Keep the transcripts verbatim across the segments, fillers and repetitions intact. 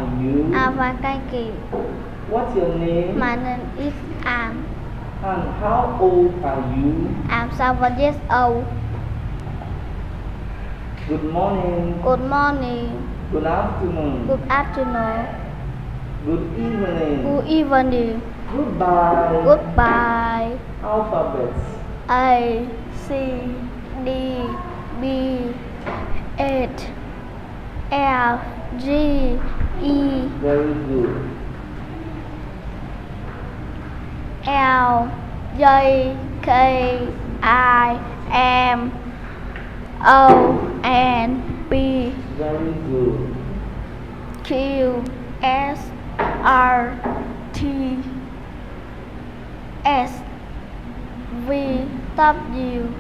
are you? I'm Vakaki. What's your name? My name is Anne. And how old are you? I'm seven years old. Good morning. Good morning. Good afternoon. Good afternoon. Good evening. Good evening. Goodbye. Goodbye. Alphabets. A, C, D, B, H, L, G, E, Very good. L, J, K, I, M, O, N, P, Very good. Q, S, R, T, S, V, W,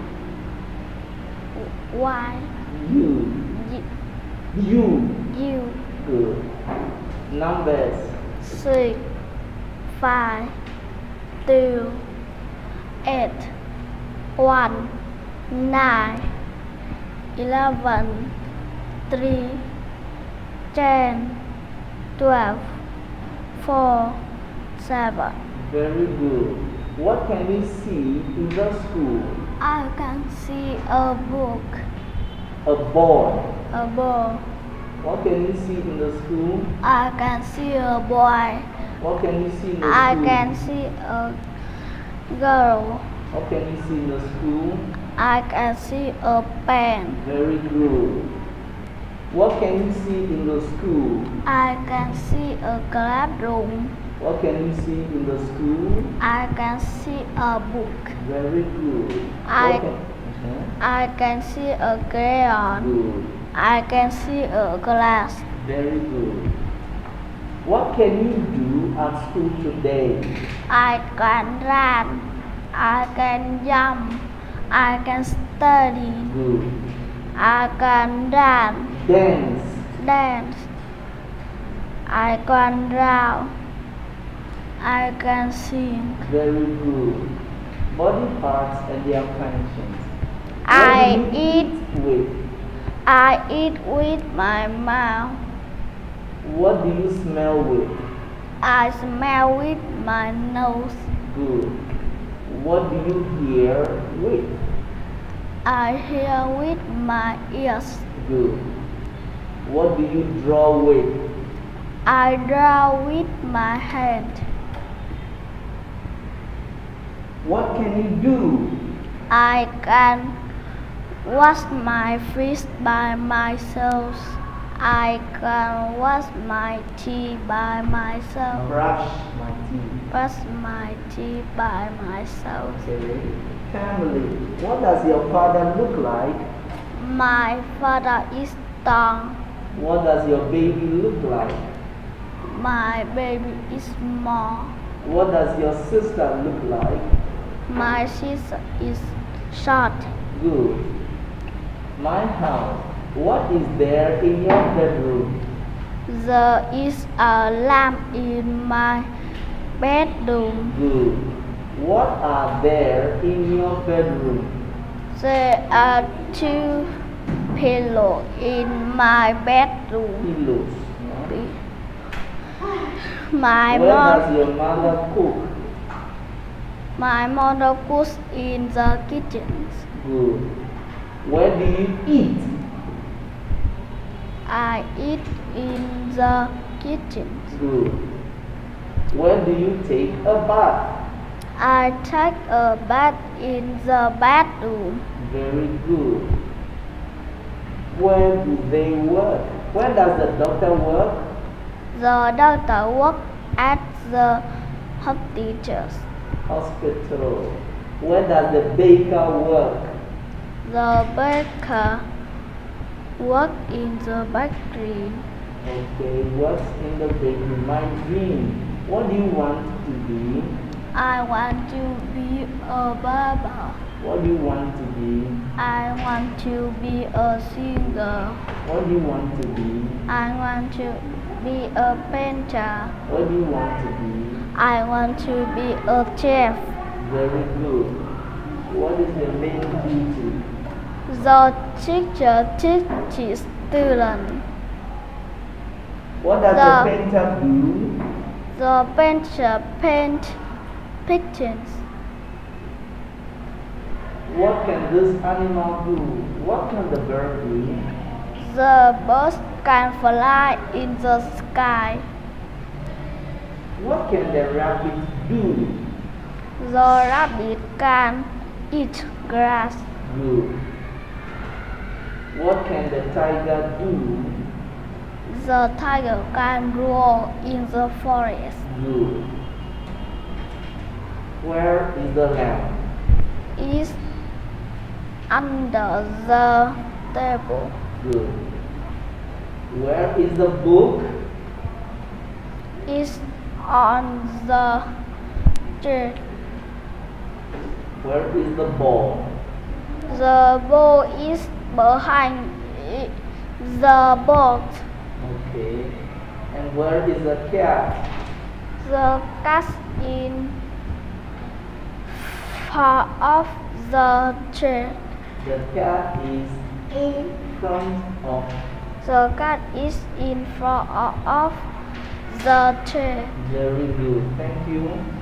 Y, You. You. U, Good. Numbers. six, five, two, eight, one, nine, eleven, three, ten, twelve, four, seven. Very good. What can we see in the school? I can see a book, A boy. a ball. What can you see in the school? I can see a boy. What can you see in the I school? can see a girl. What can you see in the school? I can see a pen. Very good. What can you see in the school? I can see a classroom. What can you see in the school? I can see a book. Very good. I- What can, uh-huh. I can see a crayon. Good. I can see a glass. Very good. What can you do at school today? I can run. I can jump. I can study. Good. I can dance. Dance. Dance. I can draw. I can sing. Very good. Body parts and their functions. What I do you eat. with? I eat with my mouth. What do you smell with? I smell with my nose. Good. What do you hear with? I hear with my ears. Good. What do you draw with? I draw with my hand. What can you do? I can wash my face by myself. I can wash my teeth by myself. Brush my teeth. Brush my teeth by myself. Okay. Family. What does your father look like? My father is strong. What does your baby look like? My baby is small. What does your sister look like? My sister is short. Good. My house. What is there in your bedroom? There is a lamp in my bedroom. Good. What are there in your bedroom? There are two pillows in my bedroom. Pillows. My Where mom, does your mother cook? my mother cooks in the kitchen. Good. Where do you eat? I eat in the kitchen. Good. Where do you take a bath? I take a bath in the bathroom. Very good. Where do they work? Where does the doctor work? The doctor works at the hospitals. Hospital. Where does the baker work? The baker works in the bakery. Okay, what's in the bakery? My dream. What do you want to be? I want to be a barber. What do you want to be? I want to be a singer. What do you want to be? I want to be a painter. What do you want to be? I want to be a chef. Very good. What is your main duty? The teacher teaches students. What does The- the painter do? The painter paint pictures. What can this animal do? What can the bird do? The birds can fly in the sky. What can the rabbit do? The rabbit can eat grass. Good. What can the tiger do? The tiger can roar in the forest. Good. Where is the lamp? Is under the table. Good. Where is the book? Is on the chair. Where is the ball? The ball is behind i- the box. Okay. And where is the cat? The cat in far off the chair. The cat is in front of. The cat is in front of the chair. Very good. Thank you.